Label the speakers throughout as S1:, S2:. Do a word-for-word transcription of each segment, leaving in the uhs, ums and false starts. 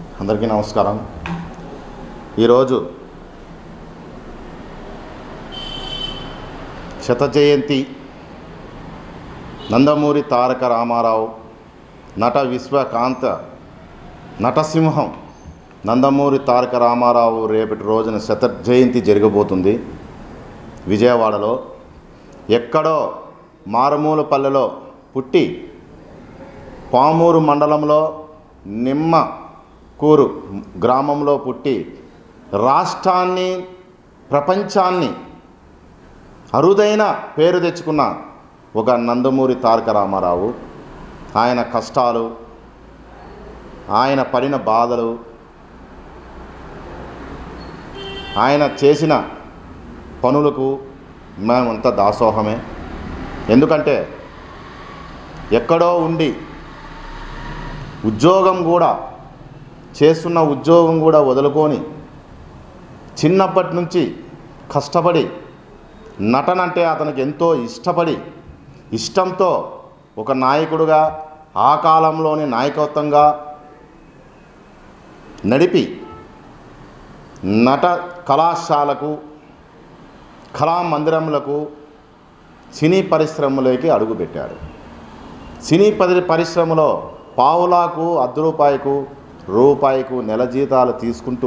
S1: అందరికీ నమస్కారం. ఈరోజు శత జయంతి నందమూరి తారక రామారావు నట విశ్వకాంత నటసింహం నందమూరి తారక రామారావు రేపటి రోజున శత జయంతి జరగబోతుంది. విజయవాడలో ఎక్కడో మారుమూల పల్లెలో పుట్టి పామూరు మండలంలో నిమ్మకూరు గ్రామంలో పుట్టి రాష్ట్రాన్ని ప్రపంచాన్ని అరుదైన పేరు తెచ్చుకున్న ఒక నందమూరి తారక రామారావు, ఆయన కష్టాలు, ఆయన పడిన బాధలు, ఆయన చేసిన పనులకు మేమంతా దాసోహమే. ఎందుకంటే ఎక్కడో ఉండి ఉద్యోగం కూడా చేస్తున్న ఉద్యోగం కూడా వదులుకొని చిన్నప్పటి నుంచి కష్టపడి నటన అంటే అతనికి ఎంతో ఇష్టపడి ఇష్టంతో ఒక నాయకుడుగా ఆ కాలంలోని నాయకత్వంగా నడిపి నట కళాశాలకు కళామందిరములకు సినీ పరిశ్రమలోకి అడుగుపెట్టాడు. సినీ పరి పరిశ్రమలో పావులాకు అర్ధ రూపాయకు రూపాయకు నెల జీతాలు తీసుకుంటూ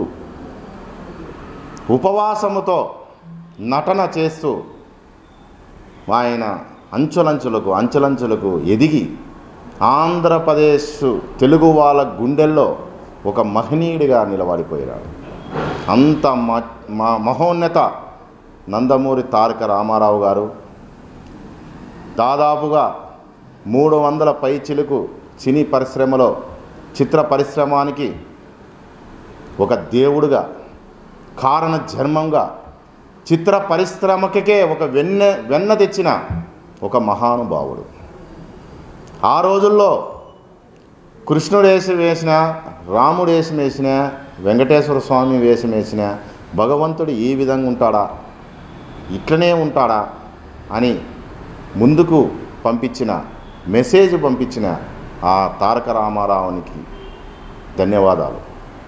S1: ఉపవాసముతో నటన చేస్తూ ఆయన అంచులంచులకు అంచులంచులకు ఎదిగి ఆంధ్రప్రదేశ్ తెలుగు వాళ్ళ గుండెల్లో ఒక మహనీయుడిగా నిలబడిపోయాడు. అంత మా మహోన్నత నందమూరి తారక రామారావు గారు దాదాపుగా మూడు వందల పై చిలుకు సినీ పరిశ్రమలో చిత్ర పరిశ్రమానికి ఒక దేవుడుగా కారణ జన్మంగా చిత్ర పరిశ్రమకే ఒక వెన్న వెన్న తెచ్చిన ఒక మహానుభావుడు. ఆ రోజుల్లో కృష్ణుడు వేషం వేసిన, రాముడు వేషం వేసిన, వెంకటేశ్వర స్వామి వేషం వేసిన భగవంతుడు ఈ విధంగా ఉంటాడా, ఇట్లనే ఉంటాడా అని ముందుకు పంపించిన మెసేజ్ పంపించిన ఆ తారక రామారావునికి ధన్యవాదాలు.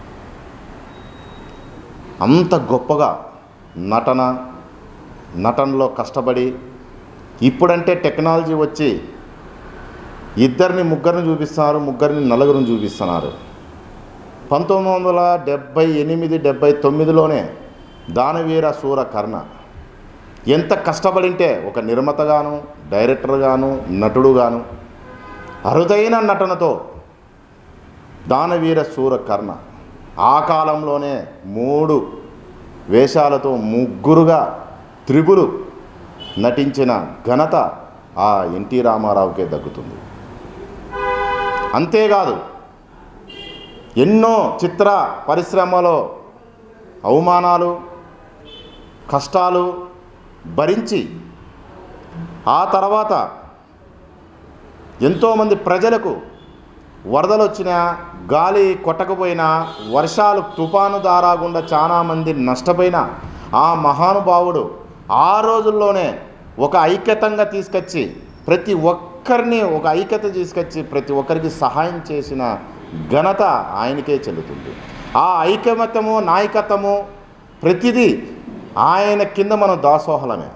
S1: అంత గొప్పగా నటన నటనలో కష్టపడి, ఇప్పుడంటే టెక్నాలజీ వచ్చి ఇద్దరిని ముగ్గురిని చూపిస్తున్నారు, ముగ్గురిని నలుగురిని చూపిస్తున్నారు. పంతొమ్మిది వందల డెబ్భై ఎనిమిది డెబ్భై తొమ్మిదిలోనే దానవీర శూర కర్ణ ఎంత కష్టపడింటే ఒక నిర్మాతగాను, డైరెక్టర్గాను, నటుడుగాను అరుదైన నటనతో దానవీర శూర కర్ణ ఆ కాలంలోనే మూడు వేషాలతో ముగ్గురుగా త్రిపులు నటించిన ఘనత ఆ ఎన్టీ రామారావుకే దక్కుతుంది. అంతేకాదు ఎన్నో చిత్ర పరిశ్రమలో అవమానాలు కష్టాలు భరించి ఆ తర్వాత ఎంతోమంది ప్రజలకు వరదలు వచ్చినా, గాలి కొట్టకపోయినా, వర్షాలు తుఫాను దారాగుండా చాలామంది నష్టపోయినా ఆ మహానుభావుడు ఆ రోజుల్లోనే ఒక ఐక్యతంగా తీసుకొచ్చి ప్రతి ఒక్కరిని ఒక ఐక్యత తీసుకొచ్చి ప్రతి ఒక్కరికి సహాయం చేసిన ఘనత ఆయనకే చెల్లుతుంది. ఆ ఐకమత్యము నాయకత్వము ప్రతిదీ ఆయన కింద మనం దాసోహలమే.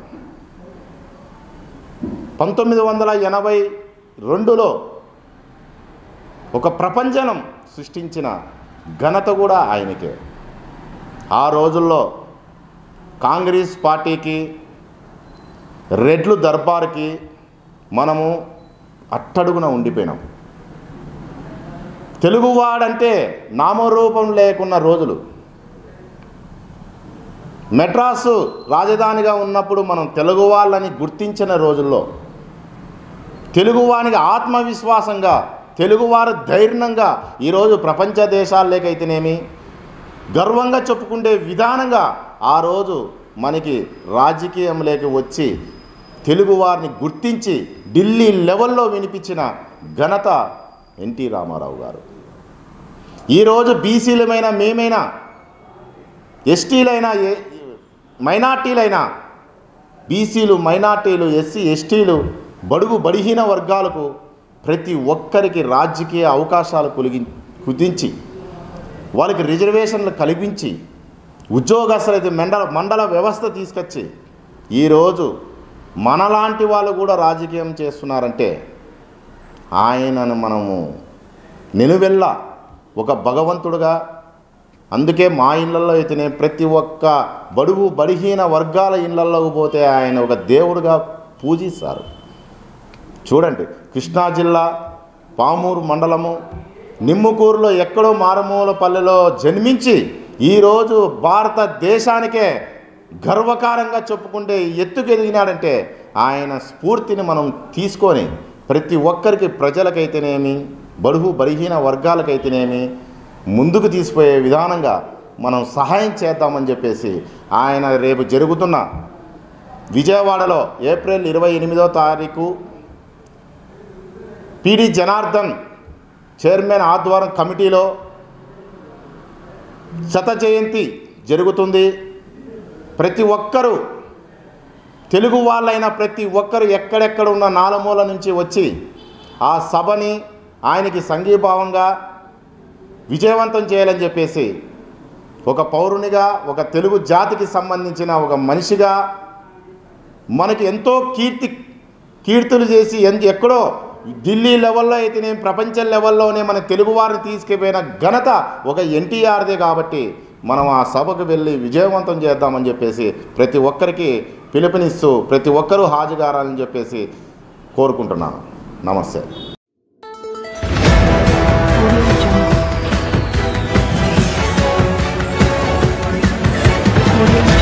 S1: పంతొమ్మిది వందల ఎనభై రెండులో ఒక ప్రపంచం సృష్టించిన ఘనత కూడా ఆయనకే. ఆ రోజుల్లో కాంగ్రెస్ పార్టీకి రెడ్లు దర్బార్కి మనము అట్టడుగున ఉండిపోయినాం. తెలుగువాడంటే నామరూపం లేకున్న రోజులు. మెడ్రాసు రాజధానిగా ఉన్నప్పుడు మనం తెలుగు వాళ్ళని గుర్తించిన రోజుల్లో తెలుగువానికి ఆత్మవిశ్వాసంగా, తెలుగువారు ధైర్యంగా ఈరోజు ప్రపంచ దేశాల్లోకైతేనేమి గర్వంగా చెప్పుకుంటే విధానంగా ఆ రోజు మనకి రాజకీయంలోకి వచ్చి తెలుగువారిని గుర్తించి ఢిల్లీ లెవెల్లో వినిపించిన ఘనత ఎన్టీ రామారావు గారు. ఈరోజు బీసీలమైనా మేమైనా ఎస్టీలైనా మైనార్టీలైనా బీసీలు మైనార్టీలు ఎస్సీ ఎస్టీలు బడుగు బడిహీన వర్గాలకు ప్రతి ఒక్కరికి రాజకీయ అవకాశాలు కులిగి కుదించి వాళ్ళకి రిజర్వేషన్లు కల్పించి ఉద్యోగస్తులైతే మండల మండల వ్యవస్థ తీసుకొచ్చి ఈరోజు మనలాంటి వాళ్ళు కూడా రాజకీయం చేస్తున్నారంటే ఆయనను మనము నిలువెల్ల ఒక భగవంతుడుగా, అందుకే మా ఇళ్ళల్లో అయితేనే ప్రతి ఒక్క బడుగు బడిహీన వర్గాల ఇళ్ళల్లోకి పోతే ఆయన ఒక దేవుడుగా పూజిస్తారు. చూడండి, కృష్ణా జిల్లా పామూరు మండలము నిమ్ముకూరులో ఎక్కడో మారుమూల పల్లెలో జన్మించి ఈరోజు భారతదేశానికే గర్వకారంగా చెప్పుకుంటే ఎత్తుకెదిగినాడంటే ఆయన స్ఫూర్తిని మనం తీసుకొని ప్రతి ఒక్కరికి, ప్రజలకైతేనేమి బడుగు బలహీన వర్గాలకైతేనేమి ముందుకు తీసిపోయే విధానంగా మనం సహాయం చేద్దామని చెప్పేసి ఆయన రేపు జరుగుతున్న విజయవాడలో ఏప్రిల్ ఇరవై ఎనిమిదో తారీఖు పిడి జనార్దన్ చైర్మన్ ఆధ్వర్యం కమిటీలో శత జయంతి జరుగుతుంది. ప్రతి ఒక్కరూ తెలుగు వాళ్ళైన ప్రతి ఒక్కరు ఎక్కడెక్కడ ఉన్న నాలుమూల నుంచి వచ్చి ఆ సభని ఆయనకి సంఘీభావంగా విజయవంతం చేయాలని చెప్పేసి ఒక పౌరునిగా, ఒక తెలుగు జాతికి సంబంధించిన ఒక మనిషిగా, మనకి ఎంతో కీర్తి కీర్తులు చేసి ఎక్కడో ఢిల్లీ లెవెల్లో అయితేనే ప్రపంచ లెవెల్లోనే మన తెలుగువారిని తీసుకుపోయిన ఘనత ఒక ఎన్టీఆర్దే. కాబట్టి మనం ఆ సభకు వెళ్ళి విజయవంతం చేద్దామని చెప్పేసి ప్రతి ఒక్కరికి పిలుపునిస్తూ ప్రతి ఒక్కరూ హాజరుగారాలని చెప్పేసి కోరుకుంటున్నాను. నమస్తే.
S2: Audio